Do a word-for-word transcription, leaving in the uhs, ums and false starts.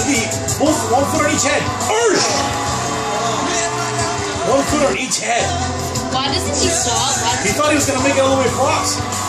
feet, both one foot on each head. Ursh! One foot on each head. Why doesn't he fall? He thought he was gonna make it all the way across.